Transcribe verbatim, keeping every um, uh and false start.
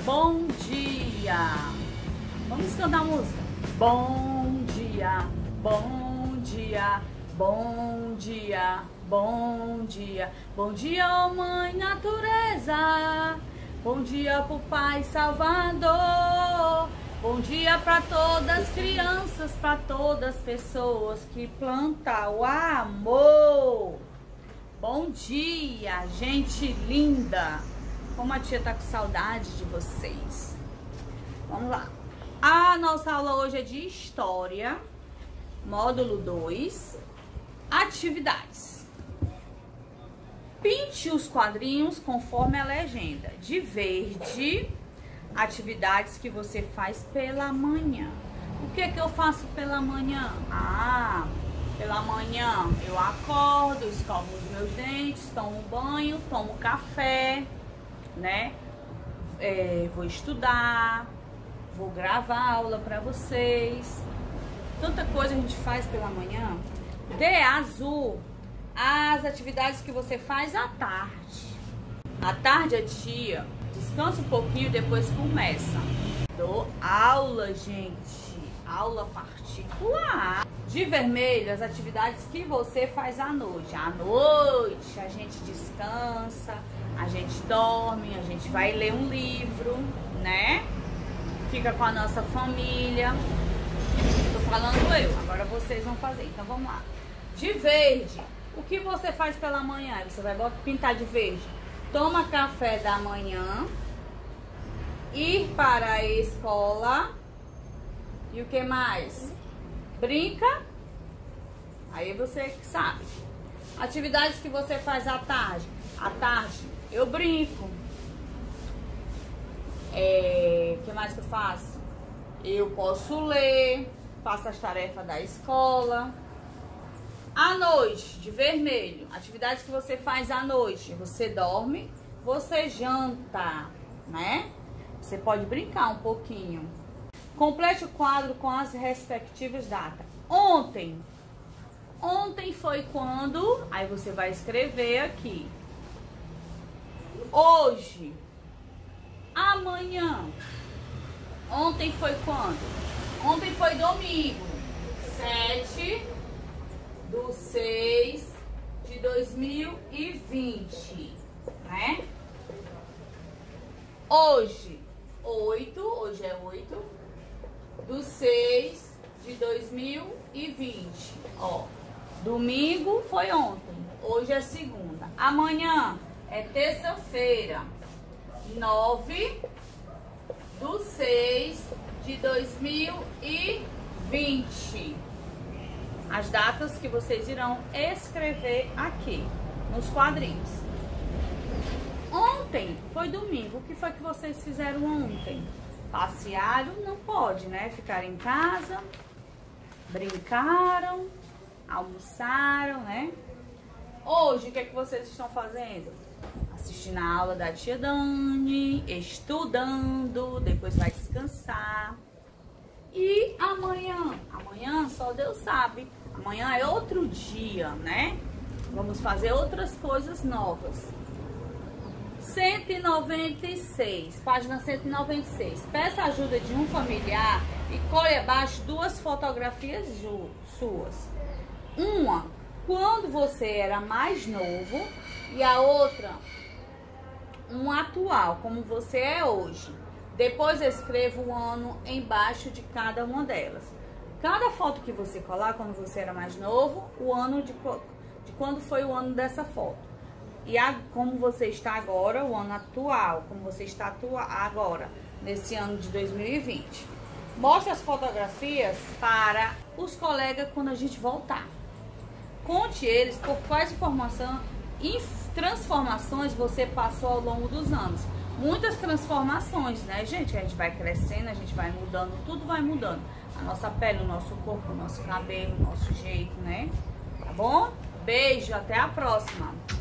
Bom dia. Vamos cantar a música. Bom dia, bom dia, bom dia, bom dia. Bom dia, ó Mãe Natureza. Bom dia pro Pai Salvador. Bom dia para todas as crianças, para todas as pessoas que plantam o amor. Bom dia, gente linda. Como a tia tá com saudade de vocês. Vamos lá. A nossa aula hoje é de História, módulo dois, atividades. Pinte os quadrinhos conforme a legenda. De verde, atividades que você faz pela manhã. O que é que eu faço pela manhã? Ah, pela manhã eu acordo, escovo os meus dentes, tomo banho, tomo café, né? É, vou estudar, vou gravar aula para vocês. Tanta coisa a gente faz pela manhã. D azul, as atividades que você faz à tarde. À tarde a tia descansa um pouquinho, depois começa. Dou aula, gente, aula particular. De vermelho, as atividades que você faz à noite. À noite a gente descansa, a gente dorme, a gente vai ler um livro, né? Fica com a nossa família. Tô falando eu, agora vocês vão fazer. Então vamos lá. De verde, o que você faz pela manhã? Você vai pintar de verde. Toma café da manhã, ir para a escola e o que mais? Brinca. Aí você que sabe. Atividades que você faz à tarde. À tarde eu brinco. É, o que mais que eu faço? Eu posso ler, faço as tarefas da escola. À noite, de vermelho, atividades que você faz à noite. Você dorme, você janta, né? Você pode brincar um pouquinho. Complete o quadro com as respectivas datas. Ontem. Ontem foi quando? Aí você vai escrever aqui. Hoje. Amanhã. Ontem foi quando? Ontem foi domingo. sete do seis de dois mil e vinte, né? Hoje, oito, hoje é oito do seis de dois mil e vinte. Ó, domingo foi ontem, hoje é segunda. Amanhã é terça-feira, nove do seis de dois mil e vinte. As datas que vocês irão escrever aqui nos quadrinhos. Ontem foi domingo. O que foi que vocês fizeram ontem? Passearam? Não pode, né? Ficaram em casa, brincaram, almoçaram, né? Hoje, o que é que vocês estão fazendo? Assistindo a aula da tia Dani, estudando, depois vai descansar. E amanhã? Amanhã só Deus sabe. Amanhã é outro dia, né? Vamos fazer outras coisas novas. cento e noventa e seis, página cento e noventa e seis. Peça a ajuda de um familiar e colhe abaixo duas fotografias suas. Uma, quando você era mais novo, e a outra, um atual, como você é hoje. Depois escreva o ano embaixo de cada uma delas. Cada foto que você colar, quando você era mais novo, o ano de, de quando foi o ano dessa foto. E a, como você está agora, o ano atual, como você está atua, agora, nesse ano de dois mil e vinte. Mostre as fotografias para os colegas quando a gente voltar. Conte eles por quais informação, transformações você passou ao longo dos anos. Muitas transformações, né, gente? A gente vai crescendo, a gente vai mudando, tudo vai mudando. A nossa pele, o nosso corpo, o nosso cabelo, o nosso jeito, né? Tá bom? Beijo, até a próxima!